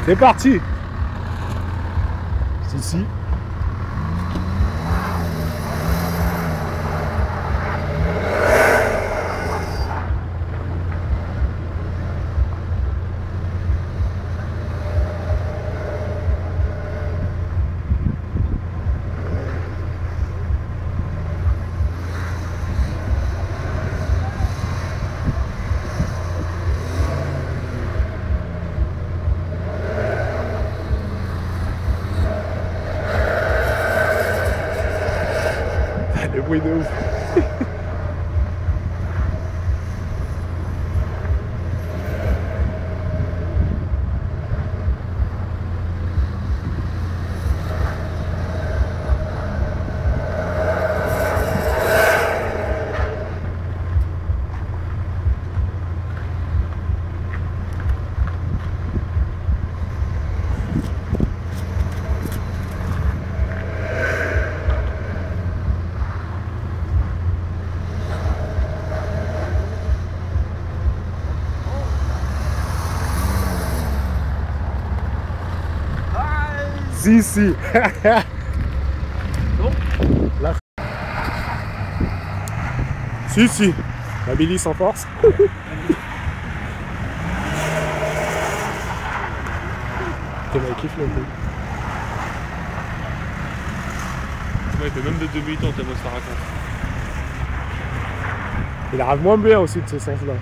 C'est parti. Si. Le bruit de ouf. Si. Bon. Là. Si. La Billy sans force. T'es mal kiff le coup. Ouais, il fait même de demi-temps tellement ça raconte. Il arrive moins bien aussi de ce sens-là.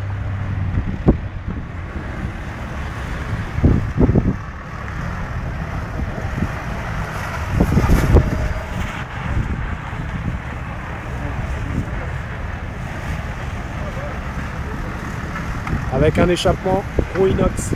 Avec un échappement pro inox.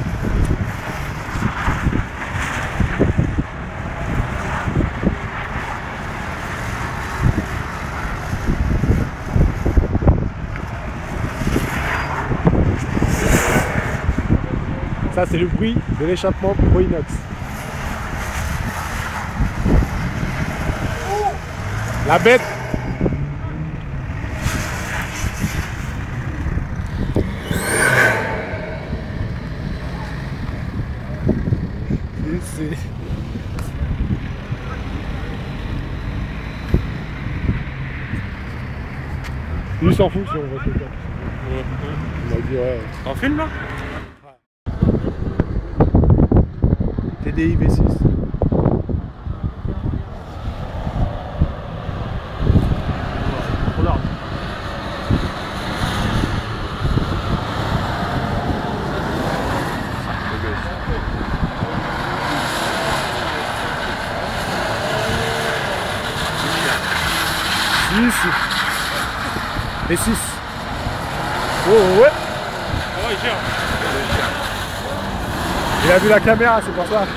Ça c'est le bruit de l'échappement pro inox. La bête. Lui s'en fout si on voit quelqu'un. Il m'a dit ouais. T'en filmes là? TDI V6. Regarde. Si. V6. Oh ouais. Ah ouais, gère. Il a vu la caméra, c'est pour ça.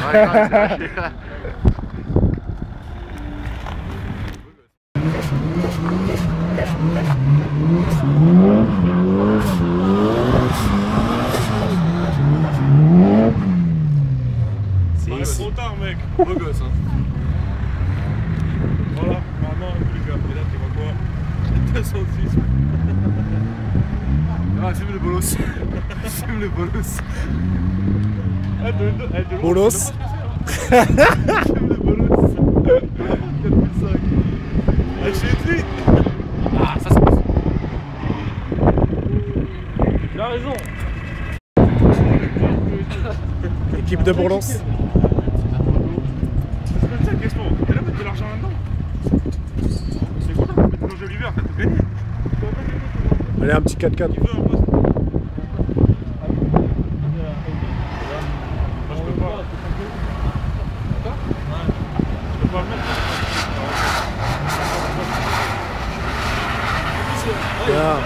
C'est trop tard, mec. Beau gosse, hein. Voilà, maintenant, les gars, et là, tu vois quoi? 206. Ah, filme le bolos. Filme le bolos. Bolos. Filme le bolos. 4005. Ah, chez lui. Ah, ça c'est possible. Il a raison. Équipe de Bourlons. C'est pas ça la question. T'es là mettre de l'argent là-dedans? C'est quoi là? Mettre de l'eau l'hiver, t'as tout gagné. Allez, un petit 4x4. Il veut un poste. Moi je peux pas. Attends? Ouais. Je peux pas le mettre. Bien.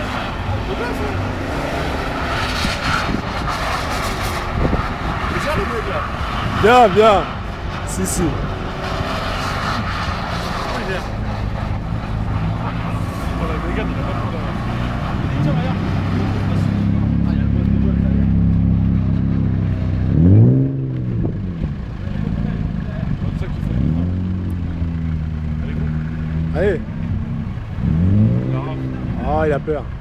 Déjà le mec là. Bien. Si. Voilà, le gars, il a pas trop d'avoir. Tiens, regarde. C'est ça qu'il faut. Allez, go. Allez. La rame. Oh, il a peur.